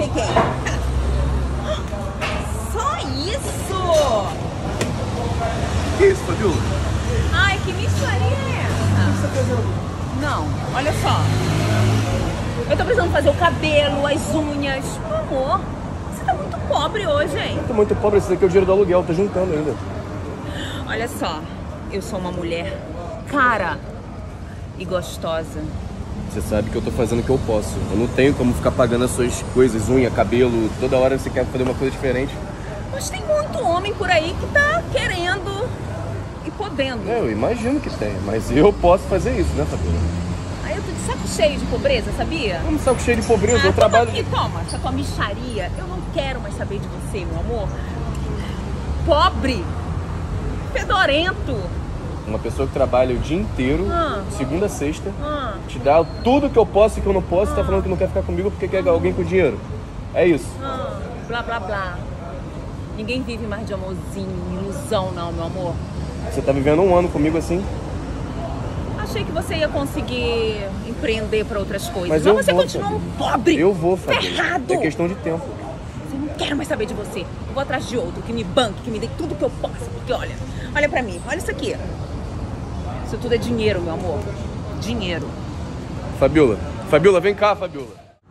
quem? Só isso? Que isso, Fabiola? Ai, que micharia é essa? O que você tá fazendo? Não, olha só. Eu tô precisando fazer o cabelo, as unhas. Meu amor, você tá muito pobre hoje, hein? Eu tô muito pobre, esse daqui é o dinheiro do aluguel, tô juntando ainda. Olha só, eu sou uma mulher cara e gostosa. Você sabe que eu tô fazendo o que eu posso. Eu não tenho como ficar pagando as suas coisas, unha, cabelo, toda hora você quer fazer uma coisa diferente. Mas tem muito homem por aí que tá querendo e podendo. É, eu imagino que tem, mas eu posso fazer isso, né, Fabiola? Aí eu tô de saco cheio de pobreza, sabia? Como saco cheio de pobreza, eu toma trabalho... aqui, toma, essa tua micharia. Eu não quero mais saber de você, meu amor. Pobre, fedorento. Uma pessoa que trabalha o dia inteiro, segunda a sexta, Ah. te dá tudo que eu posso e que eu não posso, tá falando que não quer ficar comigo porque quer alguém com dinheiro. É isso. Blá, blá, blá. Ninguém vive mais de amorzinho, ilusão não, meu amor. Você tá vivendo um ano comigo assim? Achei que você ia conseguir empreender pra outras coisas. Mas Mas eu você vou, continua um Fabiola. pobre. Eu vou, Fabiola. Ferrado. É questão de tempo. Eu não quero mais saber de você. Eu vou atrás de outro que me banque, que me dê tudo que eu possa. Porque olha pra mim, olha isso aqui. Isso tudo é dinheiro, meu amor. Dinheiro. Fabiola, Fabiola, vem cá, Fabiola.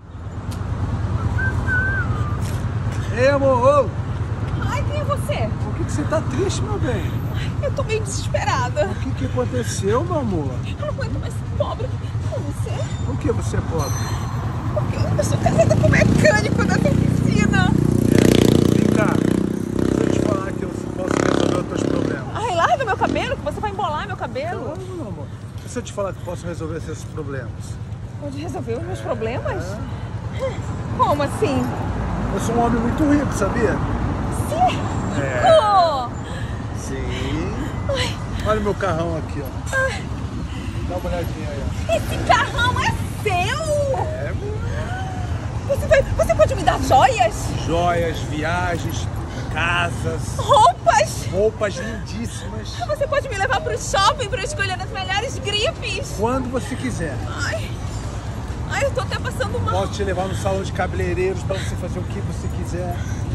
Ei, amor, Ai, quem é você? por que você tá triste, meu bem? Eu tô meio desesperada. O que aconteceu, meu amor? Eu não aguento mais ser pobre com você. Por que você é pobre? Porque eu sou casada com um mecânico dessa oficina. Vem cá, deixa eu te falar que eu posso resolver os teus problemas. Ai, larga meu cabelo, que você vai embolar meu cabelo. Claro, meu amor. Deixa eu te falar que eu posso resolver esses problemas. Pode resolver os meus problemas? Como assim? Eu sou um homem muito rico, sabia? Rico! Sim. Olha o meu carrão aqui, ó. Dá uma olhadinha aí, ó. Esse carrão é seu! É, Você pode me dar joias? joias, viagens, casas, Roupas? roupas lindíssimas. Você pode me levar pro shopping pra eu escolher as melhores grifes? Quando você quiser. Ai, eu tô até passando mal. Posso te levar no salão de cabeleireiros para você fazer o que você quiser.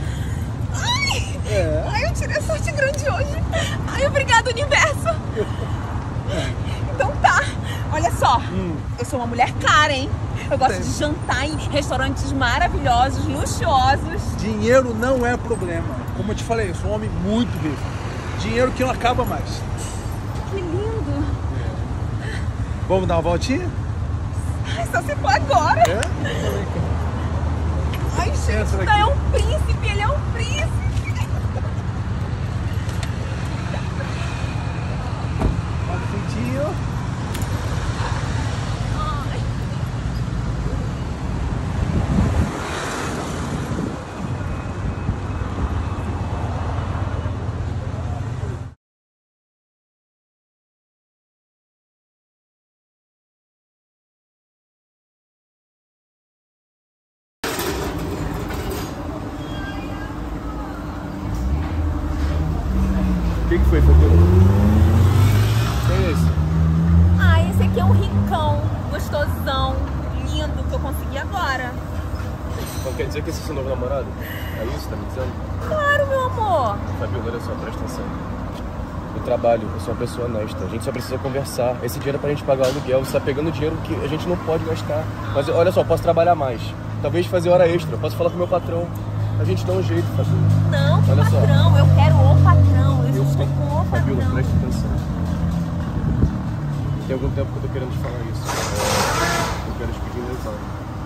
Ai, eu tirei sorte grande hoje. Ai, obrigado, universo. Então tá, olha só. Eu sou uma mulher cara, hein? Eu gosto de jantar em restaurantes maravilhosos, luxuosos. Dinheiro não é problema. Como eu te falei, eu sou um homem muito rico. Dinheiro que não acaba mais. Que lindo. Vamos dar uma voltinha? Ai, só se for agora. É? Ai, gente, daqui. é um príncipe, ele é um príncipe. Rapidinho. O que foi, Fabiola? Quem é esse? Ai, esse aqui é um ricão, gostosão, lindo, que eu consegui agora. Então quer dizer que esse é seu novo namorado? É isso que tá me dizendo? Claro, meu amor. Fabiola, olha só, presta atenção. Eu trabalho, eu sou uma pessoa honesta. A gente só precisa conversar. Esse dinheiro é pra gente pagar o aluguel. Você tá pegando dinheiro que a gente não pode gastar. Mas olha só, posso trabalhar mais. Talvez fazer hora extra. Posso falar com o meu patrão. A gente dá um jeito, Fabiola. Não, que Olha só. patrão, eu quero o patrão. Eu estou sei. com o Fabiola, patrão. presta atenção. Tem algum tempo que eu tô querendo te falar isso. Eu quero te pedir um exame.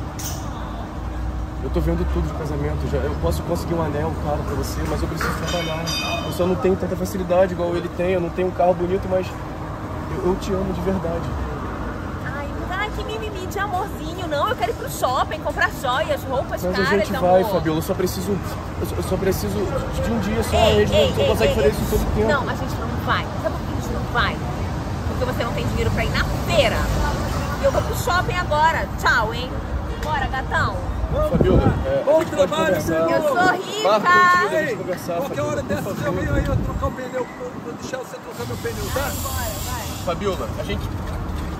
Eu tô vendo tudo de casamento. Eu posso conseguir um anel caro pra você, mas eu preciso trabalhar. Eu só não tenho tanta facilidade igual ele tem. Eu não tenho um carro bonito, mas eu te amo de verdade. Ai, que mimimi de amorzinho. Não, eu quero ir pro shopping, comprar joias, roupas Mas caras, a gente amor. vai, Fabiola. Eu só preciso de um dia só. Ei, A gente não consegue fazer isso todo o tempo. Não, a gente não vai. Sabe por que a gente não vai? Porque você não tem dinheiro pra ir na feira. E eu vou pro shopping agora. Tchau, hein? Bora, gatão. Fabiola, Bom a gente pode trabalho, conversar. meu Eu sou Marca um dia da rica. gente conversar, Qualquer Fabiola, hora por dessas favor. eu venho aí eu trocar o pneu. Vou deixar você trocar meu pneu, tá? Bora, vai. Fabiola, a gente...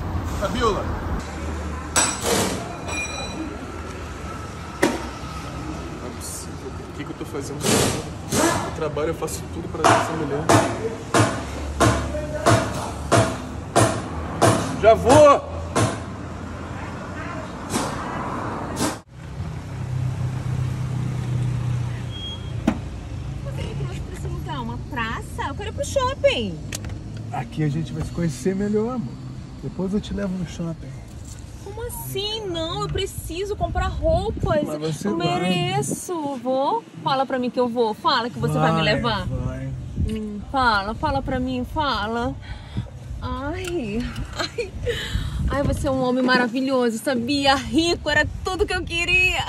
Fabiola! que eu tô fazendo? Eu trabalho, eu faço tudo pra essa mulher. Já vou! Você me trouxe pra esse lugar, uma praça? Eu quero ir pro shopping. Aqui a gente vai se conhecer melhor, amor. Depois eu te levo no shopping. Como assim? Não, eu preciso comprar roupas. Mas você eu mereço. Vou? Fala pra mim que eu vou. Fala que você vai me levar. Vai. Fala pra mim, fala. Ai, você é um homem maravilhoso, sabia? Rico, era tudo que eu queria.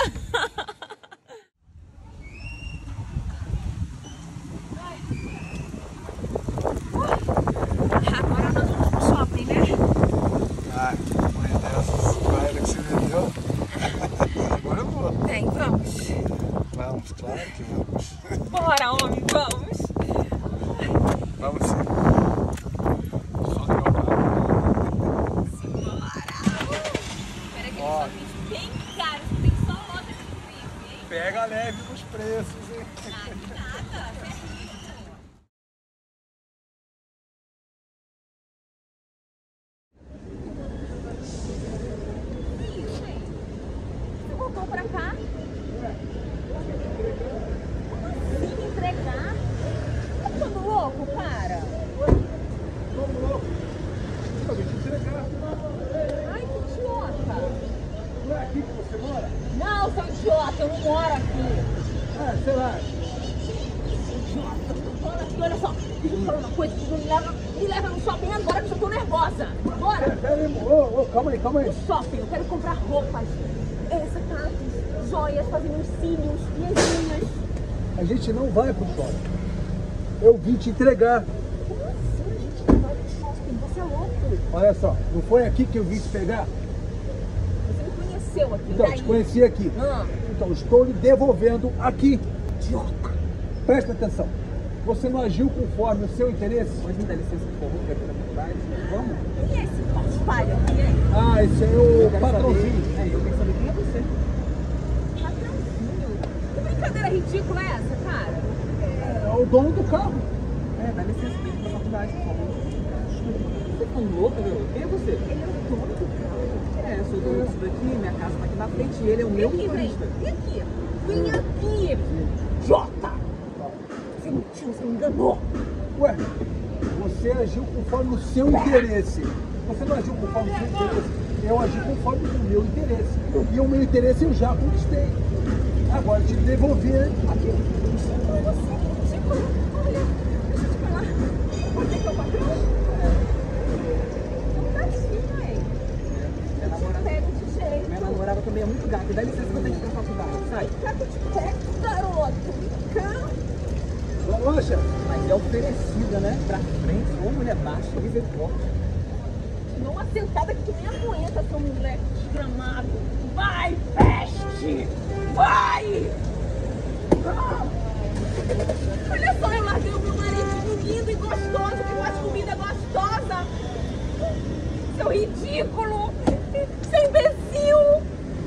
Agora nós vamos pro shopping, né? Ah, que mãe dessas. Vai, que você vendeu. Agora eu vou. Vamos. Vamos, claro que vamos. Bora, homem, vamos. Vamos sim. Só legal, Espera que eles são bem caros, tem só loja de preço, hein? pega leve nos preços, hein? Nada. Você voltou pra cá? Como assim entregar? Tá ficando louco, cara? Vamos louco. Eu vim te entregar. Ai, que idiota. Não é aqui que você mora? Não, seu idiota, eu não moro aqui. Ah, sei lá. Idiota, eu tô falando aqui, olha só. Deixa eu te falar uma coisa, me leva no shopping agora que eu tô nervosa. Bora. Pera aí, amor. Calma aí. No shopping, eu quero comprar roupas, sapatos, joias, fazer meus cílios, minhas unhas. A gente não vai pro shopping. Eu vim te entregar. Como assim a gente não vai pro shopping? Você é louco. Olha só, não foi aqui que eu vim te pegar? Você me conheceu aqui, Então, daí? te conheci aqui. Então, estou lhe devolvendo aqui. Idiota. Presta atenção. Você não agiu conforme o seu interesse? Pode me dar licença, por favor, que aqui na faculdade? Vamos? Quem é esse paspalho aqui, hein? Ah, esse é Eu o quero patrãozinho. saber- eu quero saber quem é você. Patrãozinho. Que brincadeira ridícula é essa, cara? É o dono do carro. Dá licença, tem que ir pra faculdade, por favor. Você tá louca, garoto? Quem é você? Ele é o dono do carro. Eu sou dono disso daqui, minha casa tá aqui na frente e ele é o meu Vem motorista. aqui. Vem aqui. Idiota. Você mentiu, você me enganou. Ué, você agiu conforme o seu interesse. Você não agiu conforme o seu interesse. Eu agi conforme o meu interesse. E o meu interesse eu já conquistei. Agora te devolver aqui. Mas você é ridículo. Olha, deixa eu te falar. Você que é o patrão? Não tá assim, mãe. Minha namorada, Pega de jeito. minha namorada também é muito gata. Dá licença que eu tenho que ir pra faculdade, sai. Quer que eu te pego, garoto? Calma. Poxa, Mas é oferecida, né? Pra frente, ou mulher baixa, misericórdia. Não uma sentada que tu nem aguenta, seu moleque desgramado. Vai, peste! Vai! Ah! Olha só, eu larguei o meu marido lindo e gostoso, que faz comida gostosa. Seu ridículo! Seu imbecil!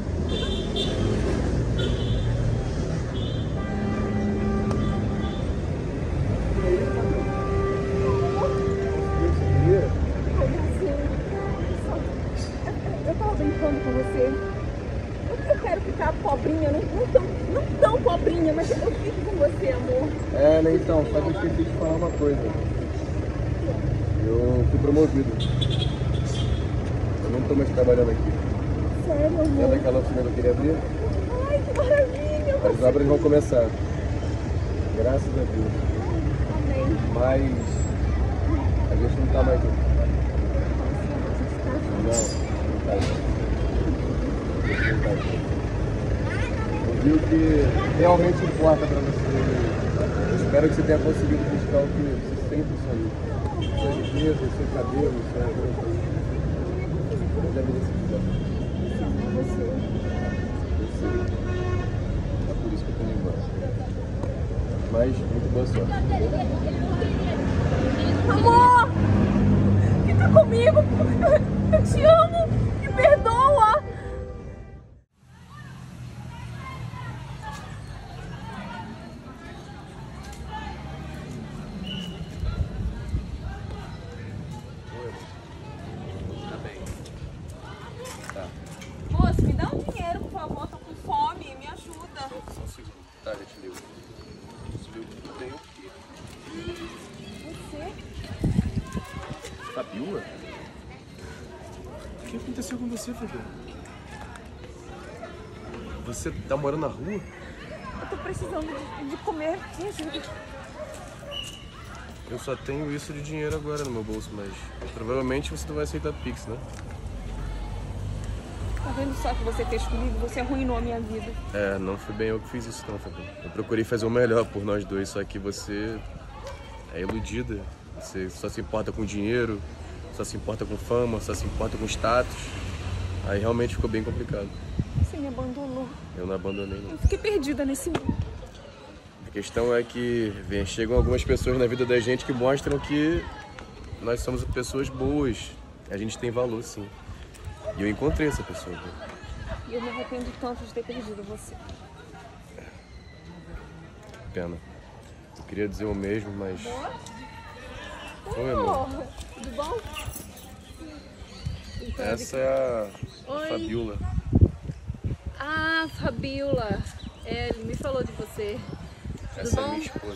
Eu tava brincando com você. Eu quero ficar pobrinha, não tão pobrinha, mas eu fico com você, amor. Né, então, só que eu esqueci de falar uma coisa. Eu fui promovido. Eu não tô mais trabalhando aqui. Sério, É amor? daquela oficina que eu queria abrir. Ai, que maravilha! As obras vão começar. Graças a Deus. Amém. Mas a gente não tá mais junto. Não tá junto. Eu vi o que realmente importa pra você. Eu espero que você tenha conseguido buscar o que você sempre sonhou. Sua riqueza, seu cabelo, sua roupa. Eu já me decidi. É por isso que eu tô indo embora. Mas muito boa sorte. Amor! Fica comigo! Eu te amo! Me perdoa! rua? O que aconteceu com você, Fabio? Você tá morando na rua? Eu tô precisando de comer. Me ajuda. Eu só tenho isso de dinheiro agora no meu bolso, mas provavelmente você não vai aceitar Pix, né? Tá vendo só o que você fez comigo? Você arruinou a minha vida. É, não fui bem eu que fiz isso não, Fabio. Eu procurei fazer o melhor por nós dois, só que você é iludida. Você só se importa com dinheiro, só se importa com fama, só se importa com status. Aí realmente ficou bem complicado. Você me abandonou. Eu não abandonei, não. Eu fiquei perdida nesse mundo. A questão é que chegam algumas pessoas na vida da gente que mostram que nós somos pessoas boas. A gente tem valor, sim. E eu encontrei essa pessoa. E eu me arrependo tanto de ter perdido você. Pena. Eu queria dizer o mesmo, mas... Oi, amor. amor. Tudo bom? Essa é a Oi. Fabiola. Ah, Fabiola. É, ele me falou de você. Essa é bom? minha esposa.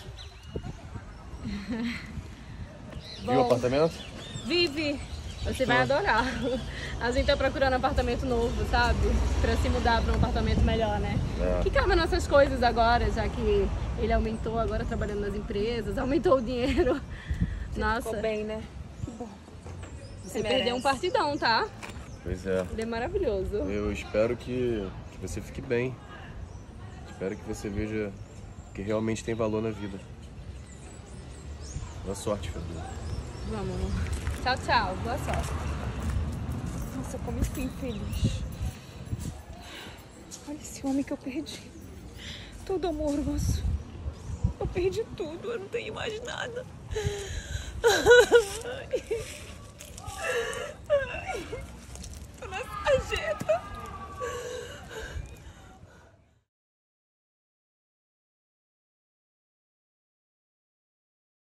Viu o apartamento? Vive. Você vai adorar. A gente tá procurando um apartamento novo, sabe? Pra se mudar pra um apartamento melhor, né? É. Que cabe nossas coisas agora, já que ele aumentou agora trabalhando nas empresas, aumentou o dinheiro. Nossa, Ficou bem, né? Que bom. você perdeu um partidão, tá? Pois é. Ele é maravilhoso. Eu espero que você fique bem. Espero que você veja que realmente tem valor na vida. Boa sorte, Fabiola. Vamos, amor. Tchau, tchau. Boa sorte. Nossa, como eu fui infeliz. Olha esse homem que eu perdi. Todo amoroso. Eu perdi tudo, eu não tenho mais nada.